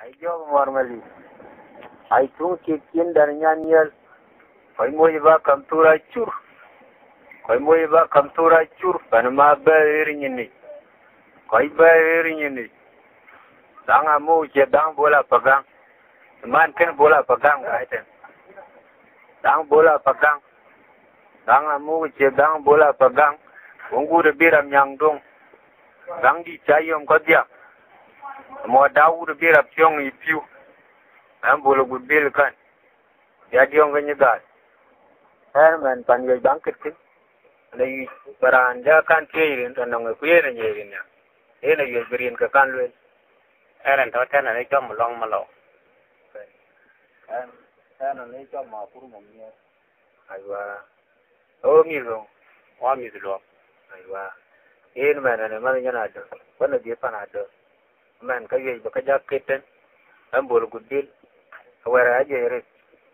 Ai jo normally. Ai tu ke kin dar nyanyel. Koi moy ba kam tura chur. Koi moy ba kam tura chur pan ma ba irinyini. Koi ba irinyini. Danga mu je dang bola pagang. Man ken bola pagang gaiten. Dang bola pagang. Danga mu je dang bola pagang. Ungu de biram yang dong. Dang di chayom ko dia. Mo dawu de biram pyong i piu. Am bolo gu bil kan. Ya diong ganyi gal. Herman pan ye bangkit kin. Lai baranda kan keirin tanong ku yere nyerin ya. Ena ye green ka kan luen. Eran to tan ne cho long ma lo. An ne cho ma puru mo nye. Aiwa. O mi lo. Wa mi lo. Aiwa. En man ne man yana do. Wana di pana do. Man ka ye ba ka jaketen. Am bolo gu bil. Where I get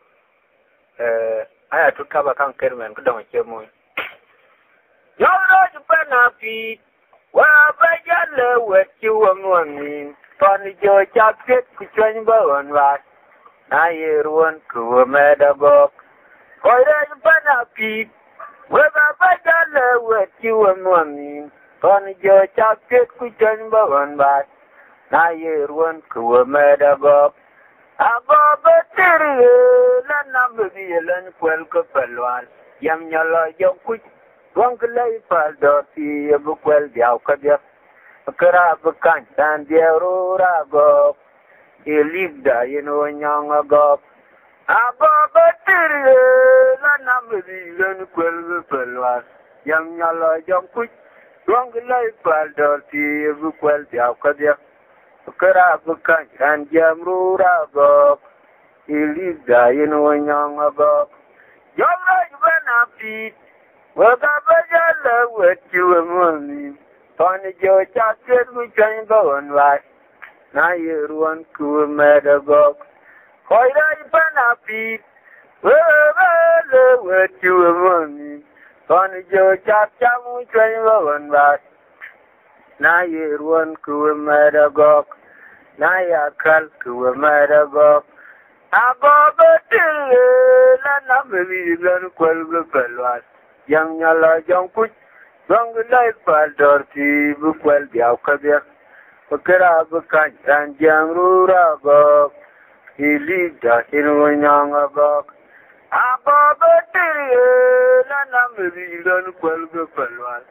I took cover can kerman, go down here more. You're not a penalty. Well, by yellow, what you want me. Funny Joe Chapket, which one bow and right. Now you're one cool mad above. Why are you penalty? Well, by yellow, what you want me. Funny Joe Chapket, which one bow and right. Now you're one cool mad above. Ababa tere la nambi lan kwel ko pelwan yam nyala yo kuch wong lay pal do ti bu kwel diaw ka dia kara bu kan dan dia rura go elibda yino nyanga go ababa tere la nambi lan kwel ko pelwan yam nyala yo kuch wong lay pal do ti bu kwel diaw ka dia kara bukan dan jamru rago ilida yino nyanga go yalla bana pi wada bajala wetu moni tani jo chaket mu chan bawon wa na yeruan ku medago koira bana pi wada wetu moni tani jo chat mu chan bawon wa na yeruan ku medago na ya kal ku medago agogo tille la nambi lan kwel go pelwas yang nyala jong kuch dong lai pal dorti bu kwel biaw kabir pakera bu kan dan jang rura go ilida hinu nyanga go agogo tille la nambi lan kwel go pelwas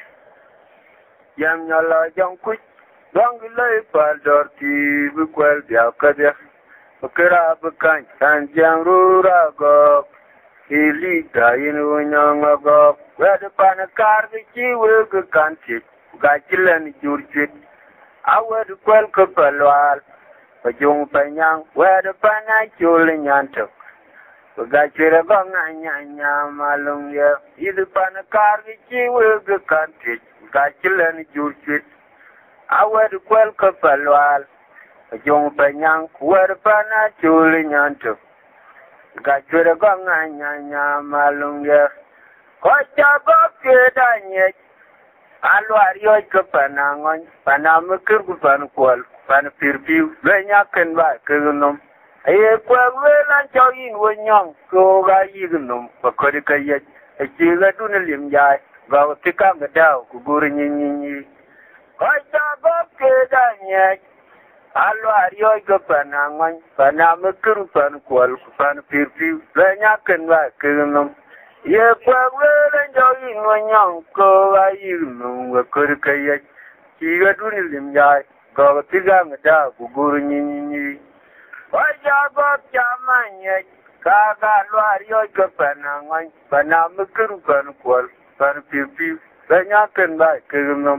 yang nyala jong kuch dong lai pal dorti bu kwel biaw kabir pakera bukan dan jang rura go ilida inu nyanga go wede panakar ki we go kanti gachilen jurchit awed kwel ko palwal pajung panyang wede panachul nyanto gachira go nganya malung ye idu panakar ki we go kanti gachilen jurchit awed kwel ko palwal Jong panyang kuwer pana chuli nyanto. Gachwere go nganya malung ye. Kocha go kedanye. Alwar yoy ko panangon. Panamukir ku pan kwal. Pan pirpiu. Lenya kenba kegunum. Aye kwel welan chawin wonyong. Ko ga yigunum. Pakori kayet. Echiga dunelim jay. Gaw tikang daw. Kuburi nyinyi. Kocha go kedanye. Alo ariyo go panangon panamukuru pan kwal pan pirpi lenya kenwa kenum ye kwawele njoyi nwanyang ko ayinu wakor kaya kiga duni limjai go tiga ngada guguru nyinyi waja go chamanye kaga alo ariyo go panangon panamukuru pan kwal pan pirpi lenya kenwa kenum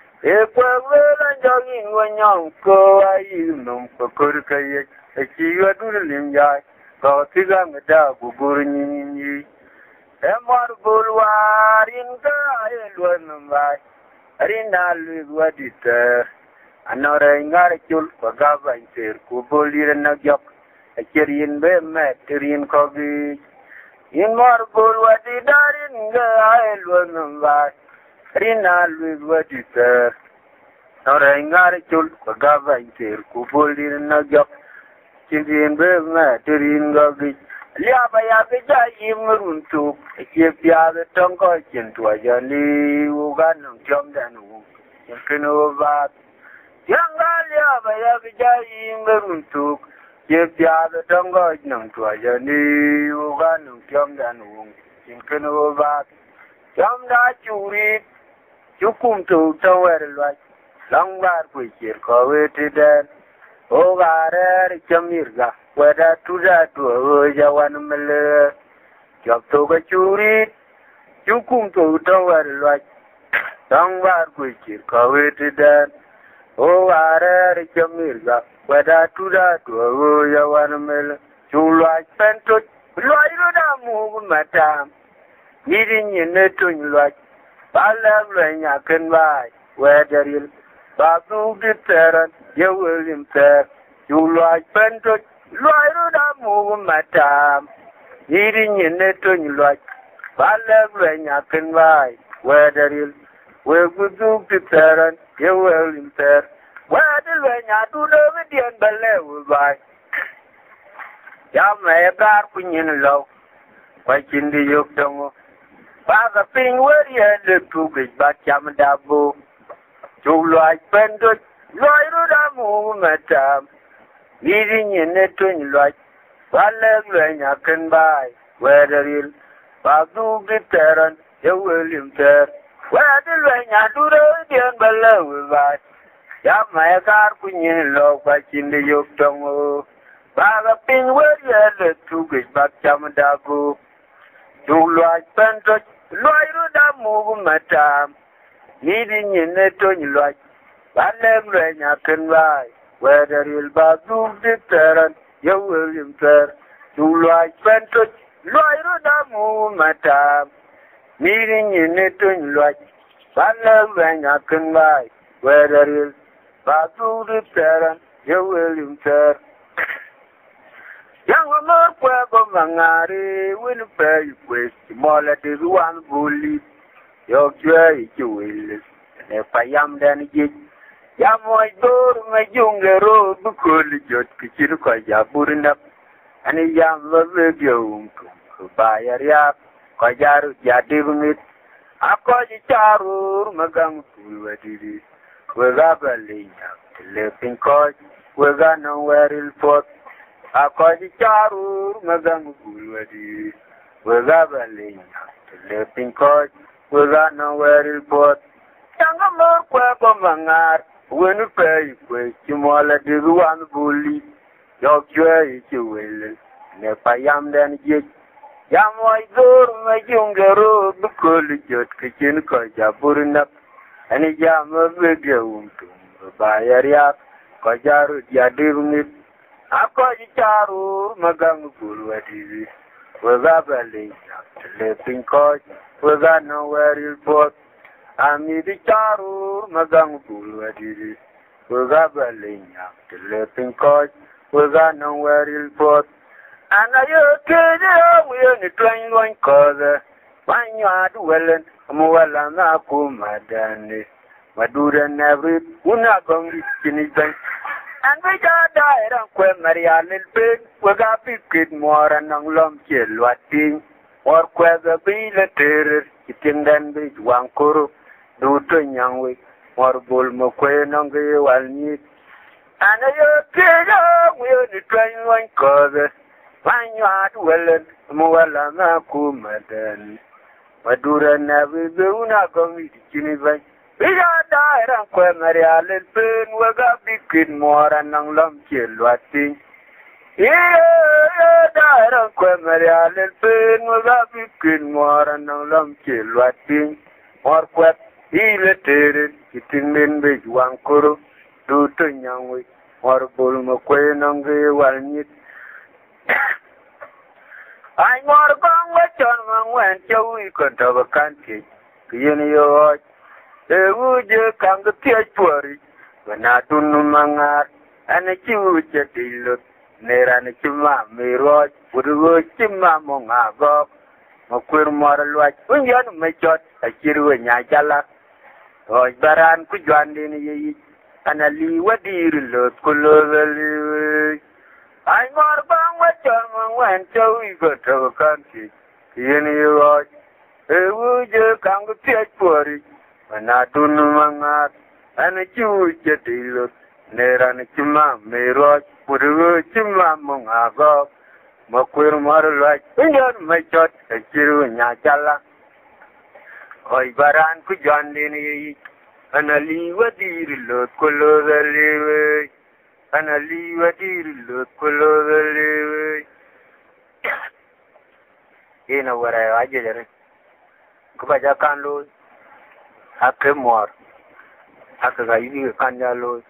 Ekwawela njogi nwanyang ko ayinum pakor kaya echiwa dulim jai ko tiga ngada guguru nyinyi emar bulwarin ka ayelwan mai rina lugwa dita anore ngare chul pagaba inter ko bolir na gyok echerin be metrin ko gi emar bulwadi darin ga ayelwan mai Rina lugwa dita Nore ngare chul ko gava inter ku bolin na gyok cindin be ma tirin gogi liaba ya be ja yimrun tu ke pya de tong ko chin tu ja ni u ga nang chom dan u kino ba yang ga liaba ya be ja yimrun tu ke pya de tong ko nang tu ja ni u ga nang chom dan u kino ba chom da churi chukum tu tawer lwa long bar ku chir ko weti den o gare chamirga weda tuja tu jawan mele job to ga churi chukum to tawer lwa long bar ku chir ko weti den o gare chamirga weda tuja tu jawan mele chulwa pento lwa ro da mu matam yirin ne tun lwa balam lwa ken bai wederil Babu gitaran, you will imper. You like pentot, Loiro da move matam. Eating in it on you like. Balam when you can buy. Whether you will do gitaran, you will imper. Whether when you do the Indian ballet will buy. Yam may a car when you know. Watching the yoke down. Baga ping where you had the two big back Yamadabo. You like pendant, Loiro da matam. Leading in it when like, Balag when you can buy, whether you'll Babu Gitaran, you will imper. Whether when you do the Indian ballet will buy. Yam my car when you love watching the yoke tongue. Baga pin where you had the two big back Yamadabo. You like pendant, Loiro da matam. Needing in it on you like, Balam when you can buy, whether you'll Babu Gitaran, you will imper. You like Pentot, Loiro da matam. Needing in it on you like, Balam when you can buy, whether you'll Babu Gitaran, you will imper. Young woman, Quago Mangari, will pay you with more like the one bully. Your joy, you will. If I am then it, Yamoy door, my younger road, because you kitchen called Yaburin up, and a young love you buy a yap, Kajaru Yadivum it. I call you Charu, Magam, we did it. We're gabbling, lifting coach, we're gone nowhere in port. I call you Charu, Magam, we did it. We're gabbling, lifting coach. We got nowhere to report. Younger more quack mangar. When you pay, you more like the one bully. Your joy, you will. Never yam then get. Yam my door, my younger road, because you kitchen cause you're putting up. And a jam of video. By a yap, cause you're doing it. I call you Charu, Magam, what is it? We're gabbling, lifting coach. We got nowhere to report. I'm the Charu, Magang Pool, what is it? We got Berlin, the lifting coach. We got nowhere to report. And I heard we only trying one cause. When you are dwelling, I'm well and I come, Madame. Madura never, we're not going to anything. And we got died on Queen Maria Little Pig. We got big more and on long chill, what thing. Or whether be the terror, it can then be one kuru, do to young way, or bull McQueen on the well need. And I tell we only trying one cause. When you are well, Muala Kuma then. But do the never do not go with Geneva. We are died on Queen Maria Little Pin, we got big more and on long chill, what thing. Yeah, died on Quemaria, little pain was a big more and no lump chill, what thing, or quack, he lettered, sitting in big one kuru, do to young way, or bull McQueen on the one yet. I'm more gone with John went to we could have a country, you the wood you come to teach worry, when I do no mangar, and a chew jet look. Neran chima me roj uru chima monga go makwir mor lwaj unyan me chot a chiru nya jala roj baran ku jwandi ni yi ana li wadir lo kulozali ai ngor bang wa chang wan chawi go to kanti yeni yo e wuje kang tie pori ana dun mangat ana chu chetilo neran chima mero puru chima mongago makwir mar la injon machot chiru nya chala oi baran ku jandini ana li wadir lo kulozali ana li wadir lo kulozali ina wara ajere ko baja kan lo hakke mor hakka ga yi kan ya lo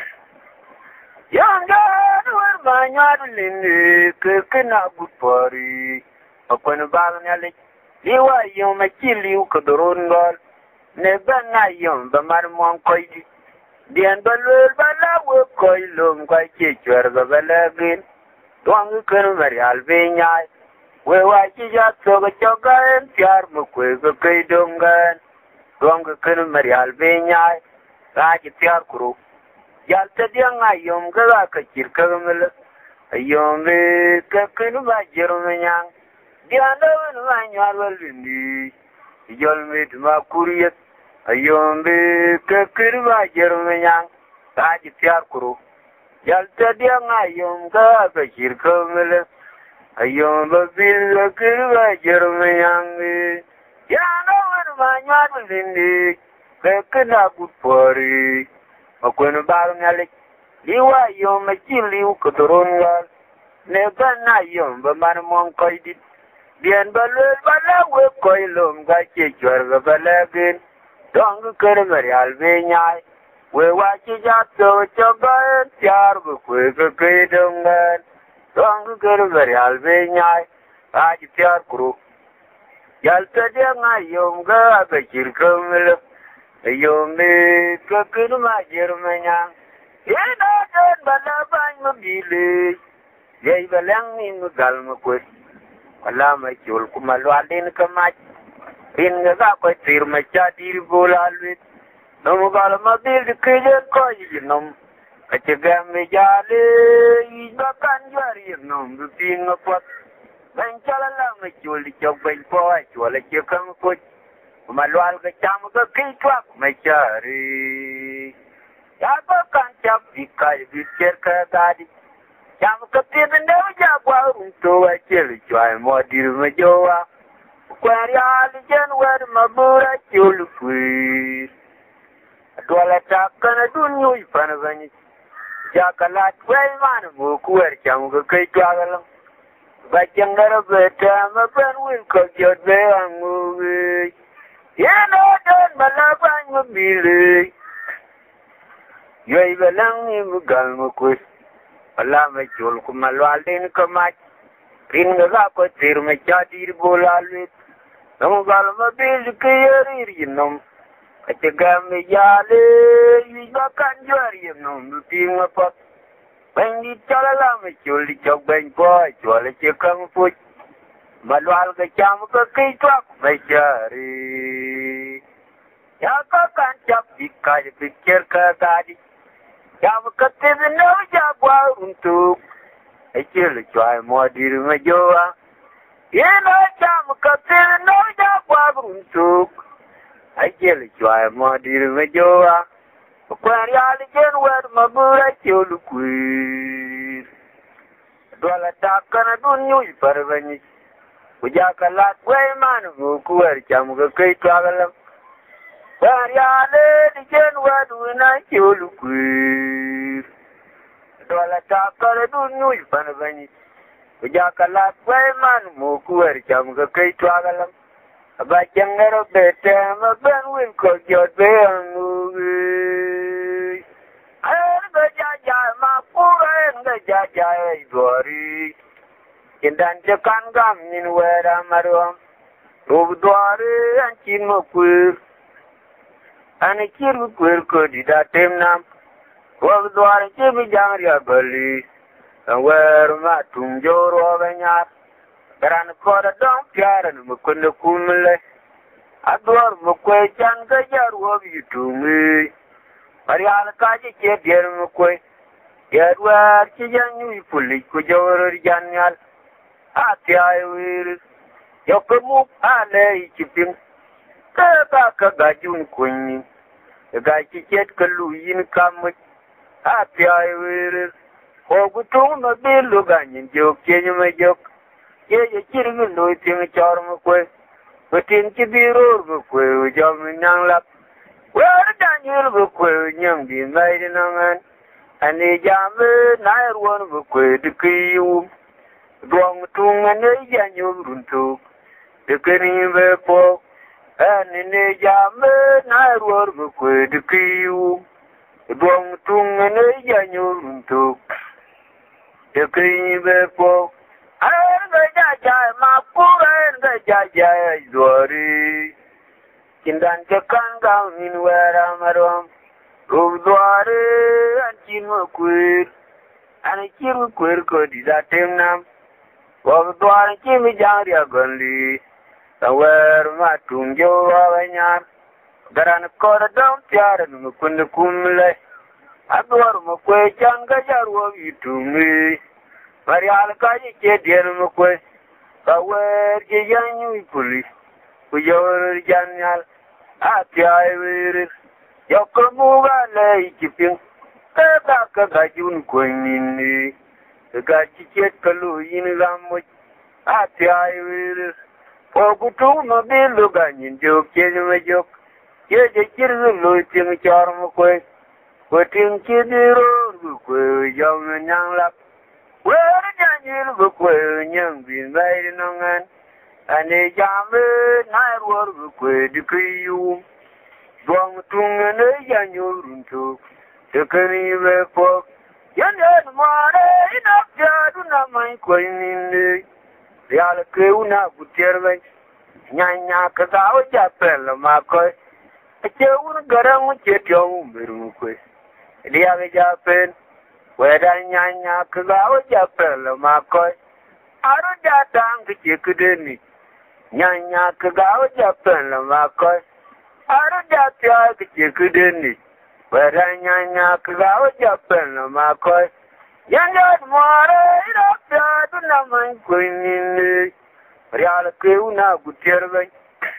yanga war ma nyaadu linde ke kana gupari akon bal nyale liwa yo ma chili ko doron gol ne bana yo ba mar mon koydi dien balwel bala wo koylum kwa che chwer ga balagin dong ken marial be nyai we wa chi ja to ga chogan pyar mu kwe ga kai dongan dong ken marial be nyai ga ji pyar kuru yal ta diang ayom ga ka chir ka mel ayom be ka ken ba jerum nyang dian do no ma nyar wal ni yol me ma kuriyet ayom be ka ken ba jerum nyang ga ji pyar kuru yal ta diang ayom ga ka chir ka mel ayom ba bil ka ken ba jerum nyang ya no ma nyar wal ni ka ken agut pori akwen bar nyale liwa yo ma chili ko dorongal ne bana yo ba man mon koydi bien balwel bala we koylom ga che chwer ga balagin dong ker marial be nyai we wa chi ja to choga tyar bu kwe ga ke dongan dong ker marial be nyai a ji tyar kru yal ta de ngayom ga ba chir kamel ayom me ka kin ma jermanya ina don bala ban mo bile yai balang ni mugal mo ko wala ma chul kuma lwalin ka ma in ga ko tir ma cha dir bolalwit no mugal ma bil ke je ko yi nom ka che ga me jale yi ba kan jari nom du tin ko ban chala la ma chul di chok ban po chula che kan ko malwal ga cham ga kitwa mai chari ya ba kan chap dikai biker ka dadi cham ka tin ne ja kwa to wa chel chwa mo dir ma jowa kwa ya li jen wer ma bura chul kwi dola ta kana dun yu pan vani ja kala kwai man mo ku wer cham ga kitwa ga ba jangara beta ma ban win ko jod be angu yeno don balabang mabili yoy balang ni mugal mo kus wala ma chul ko malwal din ko ma rin ga ko tir ma chadir bolalwit no gal mabili ke yeri nom ate gam yale yi ba kan jori nom ting pa ban di chala ma chul di chok ban ko chole che kang pu malwal ga cham ko kai twak mai chari ya ka kan chap dikai pikir ka dadi cham ka te no ja kwa untu ai chele chai mo dir ma joa ye no cham ka te no ja kwa untu ai chele chai mo dir ma joa ko ya li jen wer ma bura chulu kwir dola ta kana dun nyu parvani Uja kalat way man go kuwer cham ga kai twagalam war ya le di jen wadu na chulu kwir dola ta kare du nyu pan bani uja kalat way man mo kuwer cham ga kai twagalam ba jangaro bete ma ben win ko jod be anu ay ga ja ma pura ga ja ay gori Kindan jekan gam nin wera marom rub doare an kin mo kwir an kir kwir ko dida temnam rub doare che bi jang ria bali an wer ma tum joro banya garan ko da don piaran mo kun kumle ador mo kwe chan ga jar wo bi tumi Mariana kaji ke der mu ko yadwa ki janyu puli ko jawro janyal ati ay wir yokumu ale ikipin ka gajun kunni ga ki ket kallu yin kam ati ay wir ko gutu no bilu ganyin jok kenyu me jok ye kirmi no tin charmu ko tin ki biro ko jam nang lap wer danyu ko nyam bi mai nangan ani jamme na ruwan ko dikiyu Duang tung ane janyo runtuk, dekeni bepo, ane jame na ruor bukwe dekiyu. Duang tung ane janyo runtuk, dekeni bepo, ane jajay mapura ane jajay zuari. Kindan kekan kau minwera marom, rub zuari ancin makwir, ane ciru kwir ko didatem nam. Wabduan kimi jangri agonli, sawer matung jo wanyar, garan kor dam tiara nukun kumle, adwar mukwe changa jarwo itumi, marial kaji ke dien mukwe, sawer je janyu puli, kujor janyal, ati ay wiris, yokomuga le ikiping, keba kagajun kwenini. Ga chiket kalu yin gamuch ati ay wiris o gutu no bilu ganyin jok kenyu me jok ye je kirzu lo ting charmu kwe ko ting kidiro kwe jam nyang lap wer janyin kwe nyang bin bai nongan ane jamme na ruor kwe dikiyu dong tung ne janyu runtu dekani be pok Yan mare ina jadu na mai koi ninde Yal ke una buterwe Nyanya kagawa japel ma koi Eche un garang chetyo miru koi Dia ke japen Weda nyanya kagawa japel ma koi Aru jatang ke chekudeni Nyanya kagawa japel ma koi Aru jatya ke chekudeni Weda nyanya kagawa japen na makoi Yanyad mware irapya tunaman kwenini Riala keuna buterwe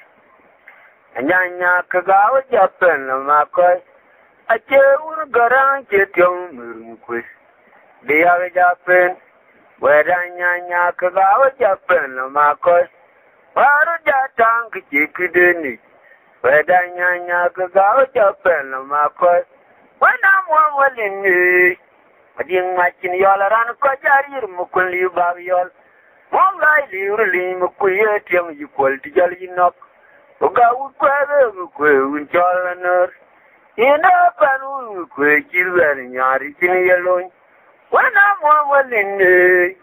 Nyanya kagawa japen na makoi Ache ur garang chetyong murmukwe Diya japen Weda nyanya kagawa japen na makoi Waru jatang kechikideni Weda nyanya kagawa japen na makoi Wana mwawalini Ading machin yol aran ko jarir mukun li bab yol Mwamlai li urli mukuye tiyam yikwal tijal yinok Uga ukwebe mukwe unchol anor Ina panu mukwe chirwer nyari chini yalon Wana mwawalini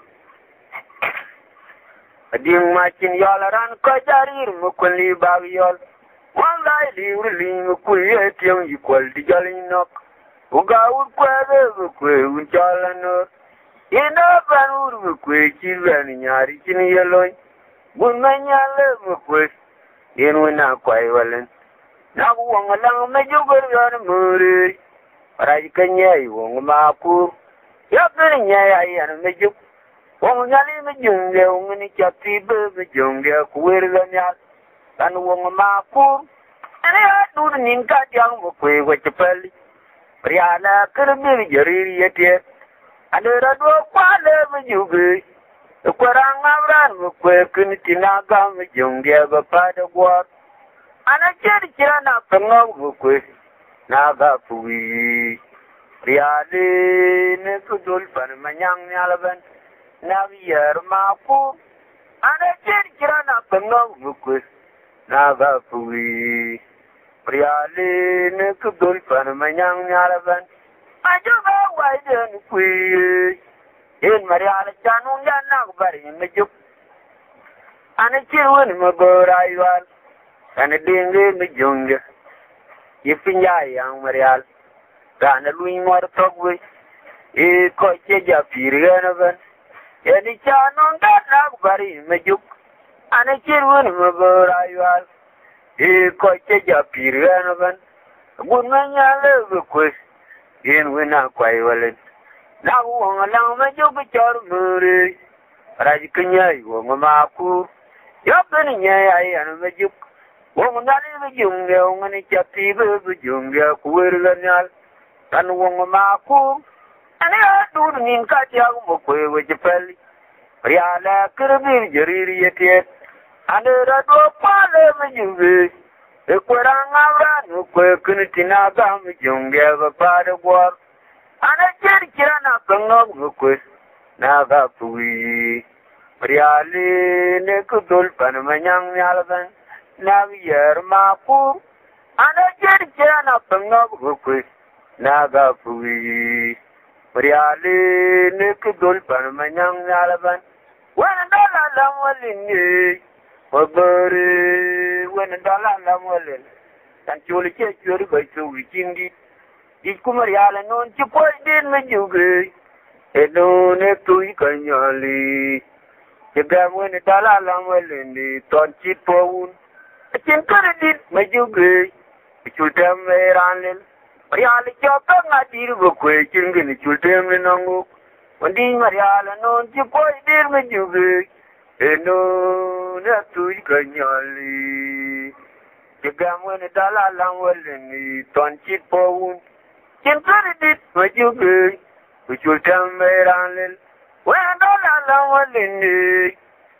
Ading machin yol aran ko jarir mukun li bab yol Mwamlai li urli mukuye tiyam yikwal tijal yinok Uga ukwebe mukwe unchol anor Ina panu mukwe chirwer nyari chini yalon Bunanyale mukwe Yenwina kwai walen Naku wong lang mejugur yon muri Paraji kanyai wong maku Yapiri nyai yan mejuk Wong nyali mejunge wong ni chatibe mejunge kuwirga nyal Kan wong maku Ene adur ninka tiang mukwe wachapali Priyana kirbir jariri yetiet Adera dua kwale mejuge Kwarang amran mukwe kinitinaga mejunge bapada gwar Ana cheri chira na pengong mukwe Naga puwi Riyali ne kudul pan manyang nyalaban Naviyar maku Ana cheri chira na pengong mukwe Naga puwi Riyali ne kudul pan manyang nyalaban Ajuba waiden kwi In Mariala Chanung Yanak Bari Mejuk Ana chirwin maborayal Ana dingi mejunga Yipinya yang Marial Gana luing wartogwe Koche japiri ganaban Yani chanung yanak bari mejuk Ana chirwin maborayal Koche japiri ganaban Gun manya le kwe. Yen wina kwai walen. Na wong lang ma jogu chor muri. Raji kanya wong ma ku. Yopeni nya ai an ma juk. Wong nali ma jung le wong ni chati bu jung le kuwer ganal. Tan wong ma ku. Ani adu nin ka tiag mo kwe we jepeli. Riala kirbi jariri yetiet. Ane rado pale ma juge. Ekwerang abra no kwe kunitina gam junge ba pada gwar. Ana kira na kangog no kwe na ga puwi. Riali ne kudul pan manyang nyalban na yer ma pu. Ana kira na kangog no kwe na ga puwi. Riali ne kudul pan manyang nyalban. Wana dala lamwalini. Wabari when dala lamwalin. Tan chuli che churi by so wikindi. Ikumariala non chipoy din me juge. Edo ne tui kanyali. Jagam when dala lamwalin di ton chipoun. A chinkari dit me juge. Chutam veranil. Mariali chopang adir bukwe chingin chutam linangu. Wandi mariala non chipoy din me juge. Eno na tui kanyali. Jagam when dala langwalini ton chit poun. Chinkari dit majuge. Which will tell me ranil. When dala langwalini.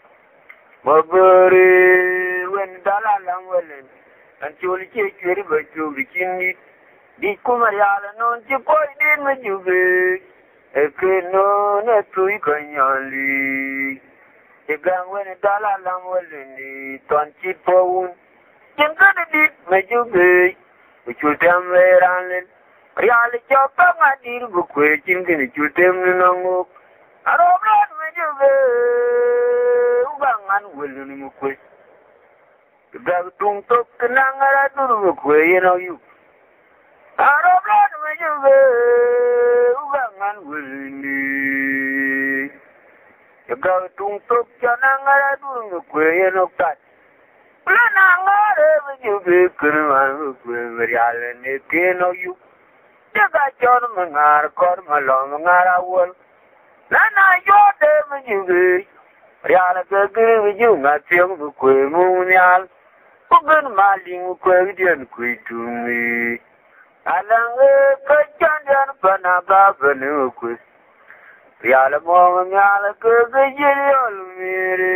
Mabari when dala langwalini. And choli chekiri bachu bikini. Di kumariala non chipoy din majuge. Ekeno na tui kanyali. Jagam when dala lamwalini ton chit poun. Chinkari dit majuge. Which will tell me ranil. Riali chopa ngadir bukwe chinkini chutem ninangu. Arobran majuge. Ubangan wiluni mukwe. Gag tung tok kenangara duru bukwe yu. Arobran majuge. Ubangan wiluni. Jaga tung tok janangara duru kwe tat. Planangare majuge kurman kwe mariala ne keno yu. Jaga chon mangar kor malom ngara wol. Lana yote majuge. Mariala kagiri viju ngationg kwe munyal. Ugun maling kwe vidian kwe tumi. Alange kachandian panaga benu kwe. Riala mo nyala kagiri olmiri.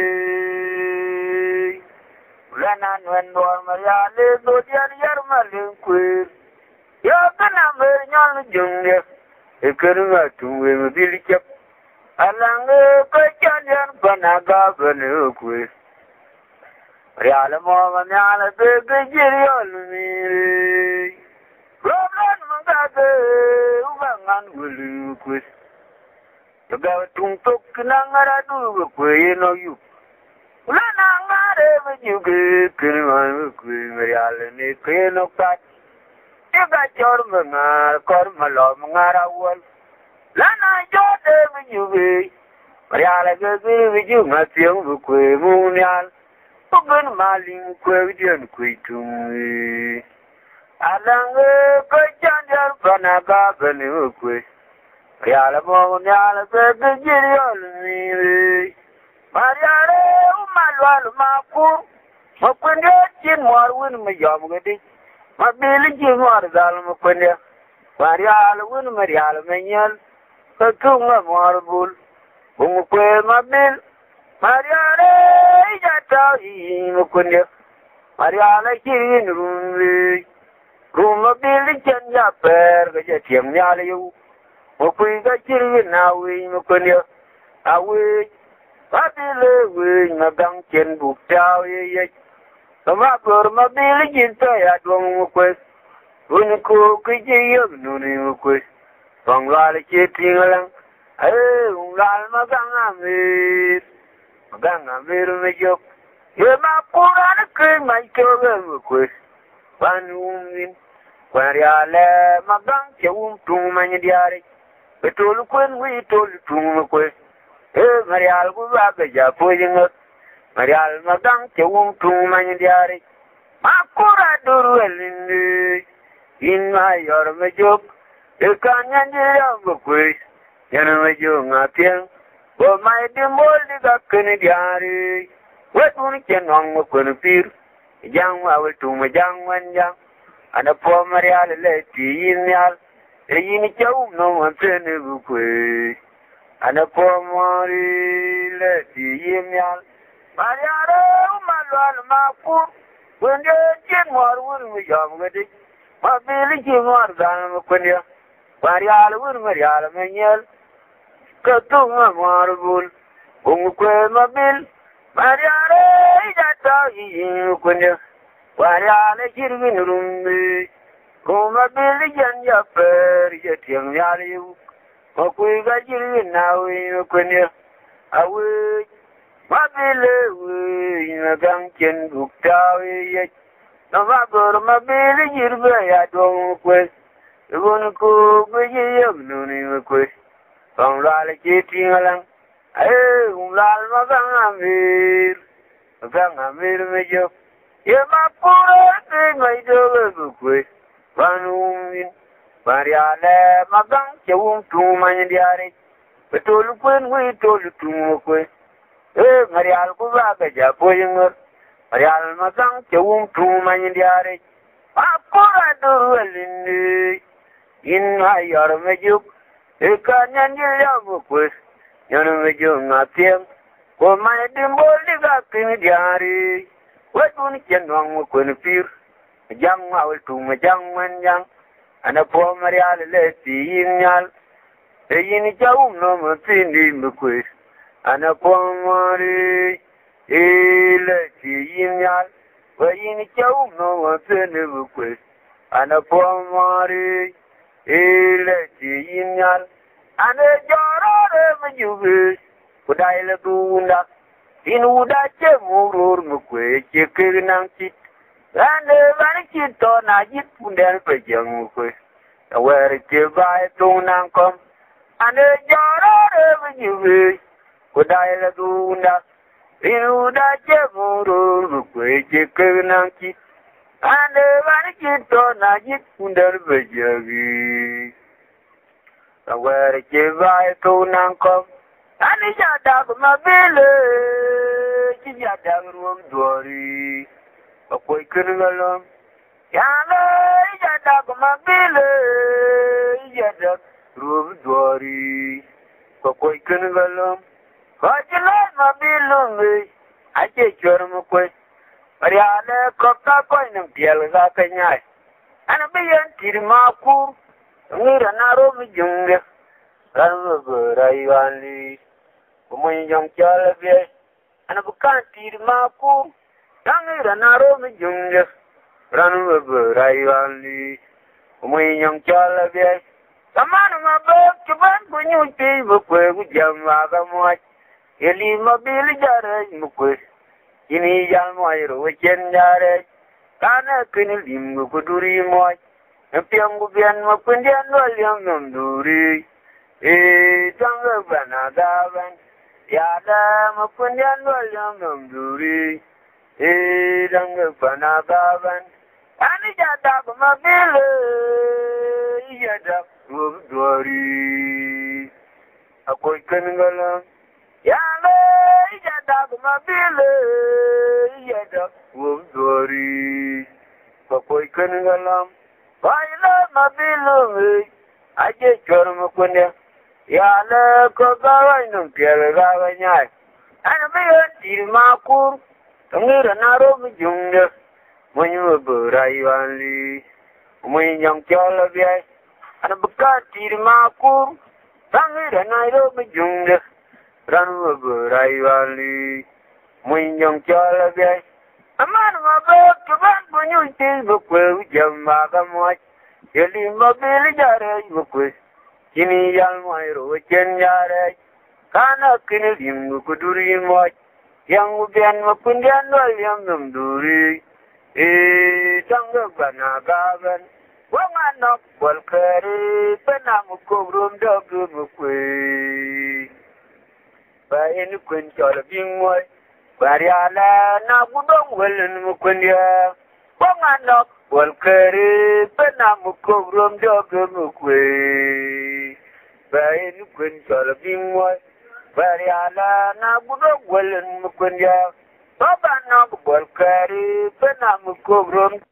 Ulana nwendor mariale dodian yarmalin kwe. Yo kana mer nyal junge. Ekirunga tungwe mbilikep. Alange kachandian panaga benu kwe. Riala mo nyala kagiri olmiri. Roblan mangade ubangan wulu kwe. Jaga tung tok nangara du kwe no yu. Ulana ngare majuge kirman kwe mariala ne kwe no kat. Jaga chor mangar kor malo mangara wal. Lana jote majuge. Mariala kagiri viju ngationg kwe munyal. Ugun maling kwe vidian kwe tumi. Alange kachandian panaga benu kwe. Riala mo nyala kagiri olmiri. Mariale umalwal maku. Makwende chin warwin mayom gadi. Mabili chin war dal makwende. Mariale win mariale menyal. Kakunga marbul. Umukwe mabil. Mariale ijata makwende. Mariale chin rumbi. Ruma bili chen ya per gaja tiam nyale yu. Mokui ga chiri na wi mokwende. Awi. Mabili wi magang chen buk tau ye. Sama kur mabili jinta ya duang mokwe. Uniko kiji yog nuni mokwe. Pangwali chiti ngalang. Ungal magang amir. Magang amir mejok. Ye mapura na kri maikoga mokwe. Panungin. Kwariale magang chewum tung manyadiari. Betul kwen wi tol tung kwe. Marial ku ba ja pojingot. Marial magang chewum tung manyadiari. Makura duru elinde. in my your majok, you can't get a quiz, Yanamajo, nothing. Oh, my demoldi got Canadian. What one can on when appear? Young, I will do my young one young, and a poor Maria lady in the a unico, no one turn a quiz, and a poor Maria lady in the Mariano, my lord, my poor, when you're getting more with me, young with it. My village is more than a quenya. Mariala will Mariala Manuel. Katunga Marble. Umque my bill. Mariala, that's you quenya. Mariala, Jirvin room. Come a village and your fair, yet young Yalu. Oquiga Jirvin now in a quenya. I will. My village, in a gunkin, book tower. No matter my baby, you're very I don't quit. You wanna go, but you have no name quit. From Raleigh, getting along. Hey, my gun, I'm here, major. You're my poor, my dog, quit. Run in. Mariana, my gun, you won't do my diary. But told you when we told you to quit. Hey, Mariana, go back at your boy. Marial Mazang, the womb to my diary. I pour in my Yaramajuk. You can't love with Yaramajuk, nothing. For my dimble got in the diary. What one can wrong with appear? A young owl to my young man young, and a poor Marial lady in Yal. A unico, no more thing in the quiz, and a poor Marie. Yal, where in Chow no one's in quiz, and a poor Mari, Yal, and a jar of you wish, would I let do that? In Udache Muru Mukwe, chicken and kit, and a vanity ton I get from the young quiz, where it give by a tone and come, and a jar of you wish, would I let do that? You that Jamuru, which you couldn't keep, and the vanity don't I get under the juggy. Where it gave I to Nankom, and it's a dog of my village, it's a dog room dory, a boy couldn't alone. Yana, it's a dog of my village, it's a dog room dory, a boy couldn't alone. What you like, my bill, I take your mukwe. But I never cocked up on them, yellow like a knife. And a billion Tirimaku, need an arrow with younger. Run over, I only. When young Charlie, and a can't Tirimaku, younger an arrow with younger. Run over, I only. When young Charlie, the man of my book, you went when you came up with young Magamoy. You leave my billy jar, Mukwe. You need young Moiro, which in jar. Kana couldn't leave Mukuduri Moy. And Piangubian Mukundian William Duri. Jungle Banagavan. Yada Mukundian William Duri. Jungle Banagavan. And it's a dog of my billy. Yada Duri. A quick cangal. Yalla, yada, my billy, yada, Woodbury. Papoy Kangalam. I love my billy. I get Jormakunda. Yalla, Kogaranum, Pierre, and a million Tilmakur. Come here an arrow with Junga. When you were Burai, when young Cholavia, and a Bukat Tilmakur. Come here an arrow with Junga. Run over Rivali, when young Cholavia. A man of my book to run when you see the quill, young Magamoy. You leave my billy jar, you quit. Jimmy young Moiro, which in Yare. Kana kill him, who could do him what? Young Ubian Mapundian William Duri. Tongue of Banagavan. Well, I knock, well, carry, Penamuko room, dog, Mukwe. By any quinch or a being white, Variala, Nabudong, well, and Mukundia. Well, I knock, Walkere penamu kogrom jogu kwe. Bae ni kwen chola bingwa. Bari ala na budo gwelen mukwen ya. Baba na walkere penamu kogrom.